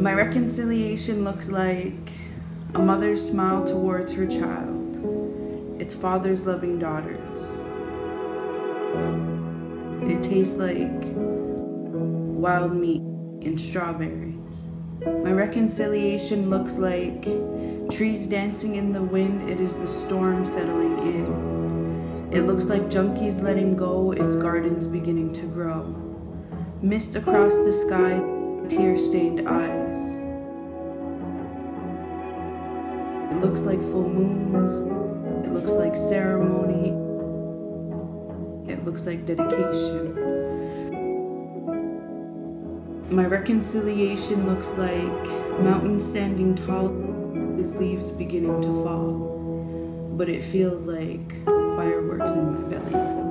My reconciliation looks like a mother's smile towards her child, its father's loving daughters. It tastes like wild meat and strawberries. My reconciliation looks like trees dancing in the wind. It is the storm settling in. It looks like junkies letting go, its gardens beginning to grow. Mist across the sky, tear-stained eyes. It looks like full moons. It looks like ceremony. It looks like dedication. My reconciliation looks like mountains standing tall, as leaves beginning to fall. But it feels like fireworks in my belly.